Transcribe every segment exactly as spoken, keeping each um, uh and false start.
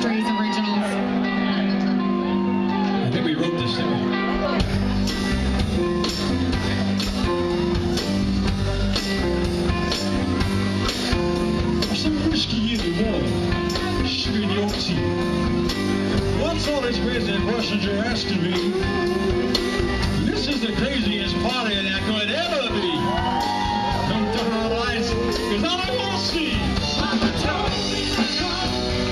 Strays originals. I think we wrote this song. Some whiskey in the water, sugar in your tea. What's all these crazy questions you're asking me? This is the craziest party that could ever be. Don't turn on the lights, cause all I wanna see. Mama told me to come.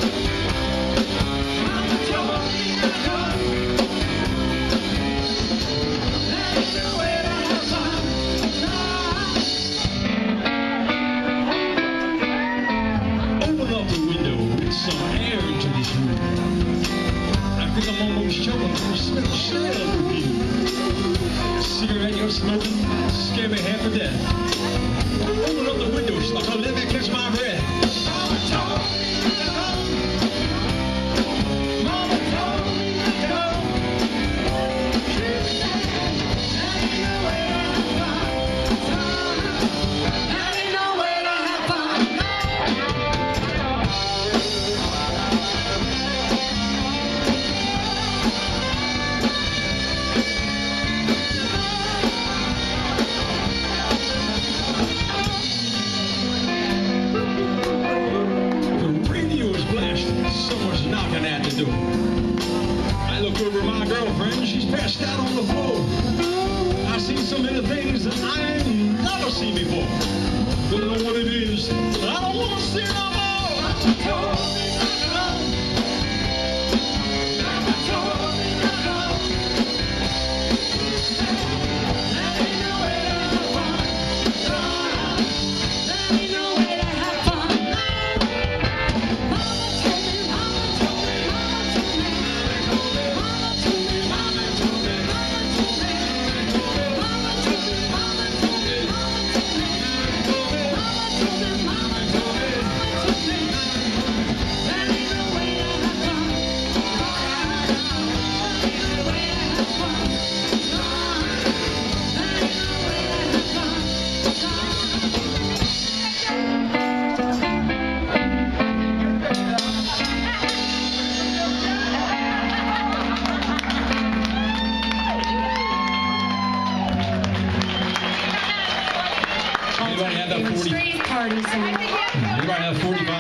Mama told me to come. That ain't the way to have fun. Open up the window with some air into this room. I think I'm almost choking from the smell of shell perfume. Cigarette you're smoking scare me half to death. Open up the window, Stott, let me catch my breath. Mama told me to come. Mama told me to come. That ain't no way to have fun. That ain't no way to have fun. Someone's knocking at the door. I look over at my girlfriend, she's passed out on the floor. I see so many things that I ain't never seen before. Don't know what it is, but I don't want to see no more. Mama told me to come. Mama told me to come. That ain't no way to have fun. That ain't no way to have fun. Anybody have that forty? Strays party song. Anybody have forty?